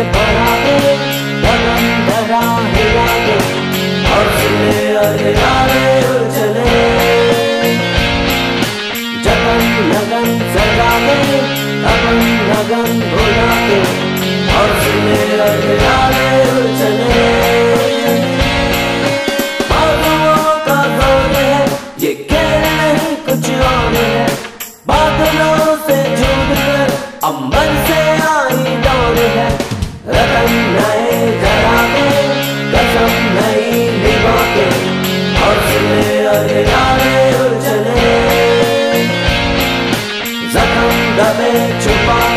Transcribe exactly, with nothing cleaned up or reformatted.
बढ़ा दे, लगन धरा हिला दे, हौसले अरे उछले, जगन लगन सजा दे, लगन लगन भुला दे, हौसले अरे उछले। बादलों का दौर है, ये खेल नहीं कुछ और है, बादलों से जुड़ कर अंबर से आई दौड़ है। रतन नए जरा के, कसम नई निभा के, हौसले अरे उछले, जख्म दबे छुपा